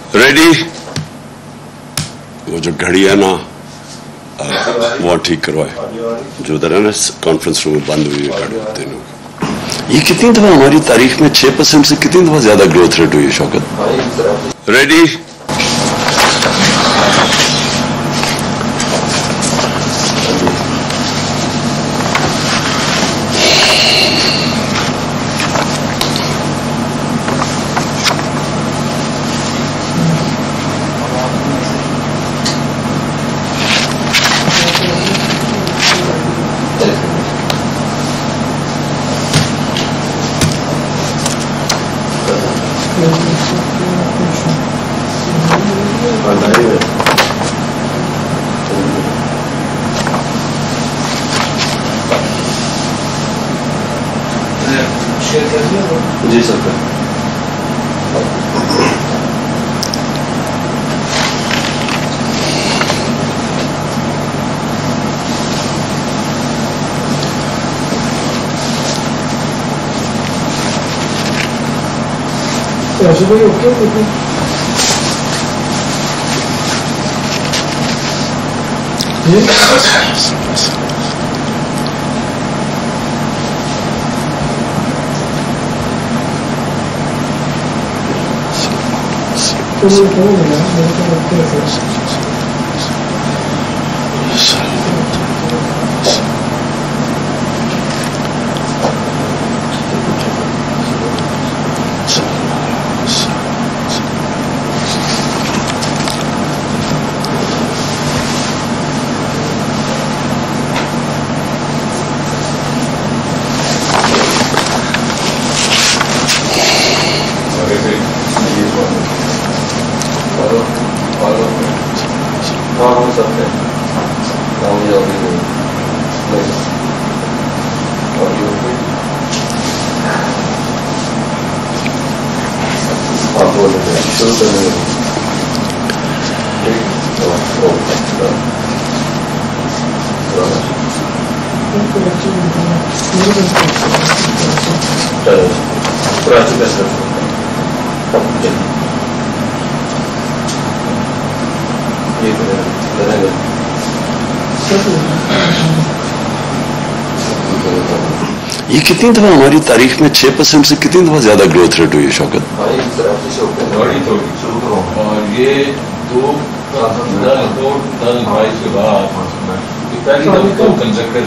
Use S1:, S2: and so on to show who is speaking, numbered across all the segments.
S1: Ready? وہ جو گھڑی ہے نا وہ ٹھیک کروائے جو ادھر ہے نا کانفرنس روم میں بند ہوئی ہے گھڑی تینوں. یہ کتنی دفعہ ہماری تاریخ میں 6% سے کتنی دفعہ زیادہ گروتھ ریٹ ہوئی ہے شوکت؟ ریڈی؟
S2: جی سر.
S1: یہ کتنی دفعہ ہماری تاریخ میں 6% سے کتنی دفعہ زیادہ گروتھ ریٹ ہوئی ہے شوکت؟
S2: اور یہ 2022 کے بعد پہلی دفعہ تو کنسیکٹیو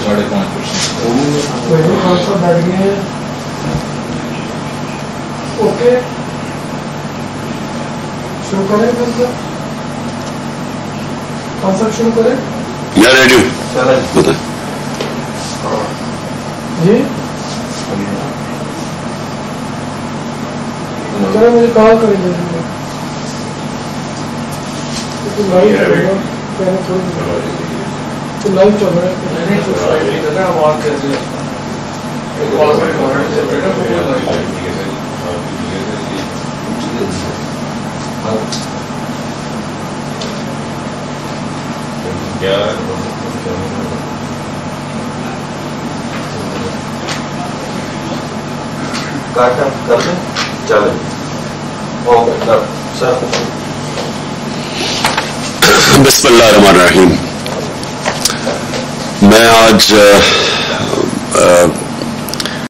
S2: 5.5%.
S3: اوکے شروع کریں کانسیپٹ شروع کریں.
S1: یا ریڈی بتا
S3: جی چلے مجھے کال کریں گے لائیو چل رہا ہے. بسم اللہ الرحمن الرحیم. میں آج